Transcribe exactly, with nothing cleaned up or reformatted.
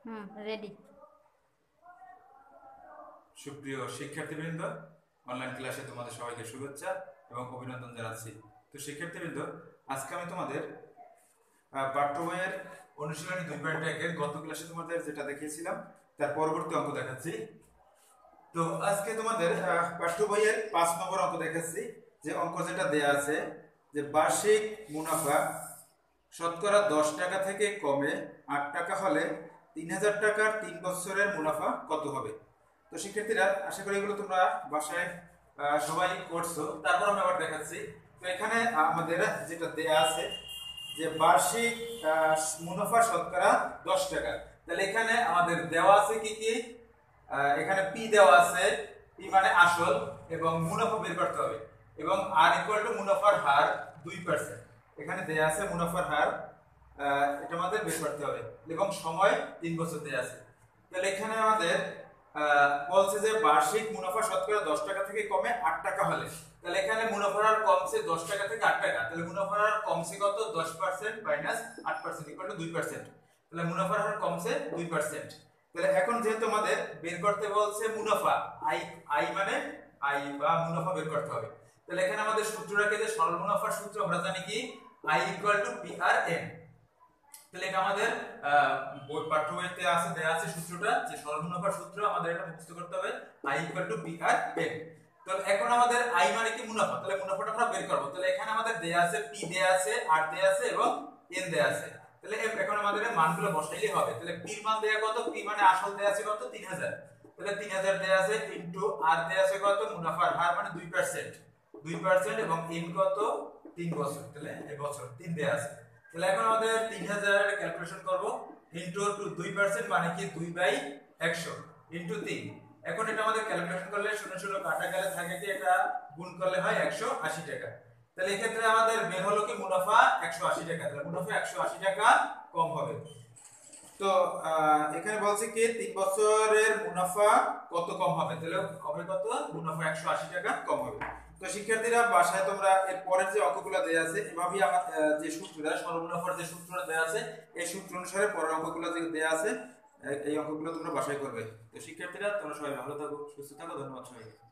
হুম, ready. সুপ্রিয় শিক্ষার্থীবৃন্দ, online ক্লাসে তোমাদের সবাইকে শুভেচ্ছা এবং অভিনন্দন জানাচ্ছি। তো শিক্ষার্থীবৃন্দ, আজকে আমি তোমাদের আহ, পাঠ্য বইয়ের অনুশীলনী দুই পয়েন্ট একের গত ক্লাসে তোমাদের যেটা দেখিয়েছিলাম তার পরবর্তী অঙ্ক দেখাচ্ছি। তো আজকে তোমাদের আহ, পাঠ্য বইয়ের পাঁচ নম্বর অঙ্ক দেখাচ্ছি। যে অঙ্ক যেটা দেয়া আছে যে বার্ষিক মুনাফা শতকরা দশ টাকা থেকে কমে আট টাকা হলে তিন হাজার টাকার তিন বছরের মুনাফা কত হবে। তো শিক্ষার্থীরা, আশা করি এগুলো তোমরা বাসায় আহ, সবাই করছো। তারপর আমি আবার দেখাচ্ছি। তো এখানে আমাদের যেটা দেয়া আছে যে বার্ষিক আহ, মুনাফা শতকরা দশ টাকা। তাহলে এখানে আমাদের দেওয়া আছে কি কি, আহ, এখানে পি দেওয়া আছে। পি মানে আসল, এবং মুনাফা বের করতে হবে, এবং আর ইকুয়াল টু মুনাফার হার দুই পার্সেন্ট। এখানে দেয়া আছে মুনাফার হার, আহ, এটা আমাদের বের করতে হবে, এবং সময় তিন বছর দেয়া আছে। তাহলে এখানে আমাদের আহ, বলছে যে বার্ষিক মুনাফা শতকরা দশ টাকা থেকে কমে আট টাকা হলে। তাহলে এখানে মুনাফার হার কমছে দশ টাকা থেকে আট টাকা। তাহলে মুনাফার হার কমছে কত? দশ পার্সেন্ট মাইনাস আট পার্সেন্ট ইকুয়াল টু দুই পার্সেন্ট। তাহলে মুনাফার হার কমছে দুই পার্সেন্ট। তাহলে এখন যেহেতু আমাদের বের করতে বলছে মুনাফা, আই আই মানে আই বা মুনাফা বের করতে হবে। তাহলে এখানে আমাদের সূত্রটাকে, যে সরল মুনাফার সূত্র আমরা জানি কি, I equal to P R N. তাহলে এটা আমাদের বই পাঠ্য বইতে আছে, দেয়া আছে সূত্রটা, যে সরল মুনাফার সূত্র আমাদের এটা মুখস্থ করতে হবে, I equal to P R N. তাহলে এখন আমাদের আই মানে কি মুনাফা, তাহলে মুনাফাটা আমরা বের করব। তাহলে এখানে আমাদের দেয়া আছে পি দেয়া আছে, আর দেয়া আছে এবং এন দেয়া আছে। তাহলে এখন আমাদের এই মানগুলো বসাইলেই হবে। তাহলে পি এর মান দেয়া কত? পি মানে আসল দেয়া আছে কত? তিন হাজার। তাহলে তিন হাজার দেয়া আছে ইনটু আর দেয়া আছে কত? মুনাফার হার মানে দুই পার্সেন্ট, দুই পার্সেন্ট, এবং এন কত? তিন বছর। তাহলে এই বছর তিন দেয়া আছে। তাহলে এখন আমাদের তিন হাজার ক্যালকুলেশন করব। ইনটু দুই পার্সেন্ট মানে কি দুই বাই একশো ইনটু তিন। এখন এটা আমাদের ক্যালকুলেশন করলে শূন্য শূন্য কাটা গেলে থাকে কি, এটা গুণ করলে হয় একশো আশি টাকা। তাহলে এই ক্ষেত্রে আমাদের বের হলো কি মুনাফা একশো আশি টাকা। তাহলে মুনাফা একশো আশি টাকা কম হবে। তো আহ, এখানে বলছে কি তিন বছরের মুনাফা কত কম হবে, তাহলে হবে কত? মুনাফা একশো আশি টাকা কম হবে। তো শিক্ষার্থীরা, বাসায় তোমরা এর পরের যে অঙ্কগুলো দেয়া আছে, এভাবেই আমার আহ, যে সূত্রটা, সরল মুনাফার যে সূত্রটা দেয়া আছে, এই সূত্র অনুসারে পরের অঙ্কগুলো যে দেয়া আছে, এই এই অঙ্কগুলো তোমরা বাসায় করবে। তো শিক্ষার্থীরা, তোমরা সবাই ভালো থাকো, সুস্থ থাকো। ধন্যবাদ সবাইকে।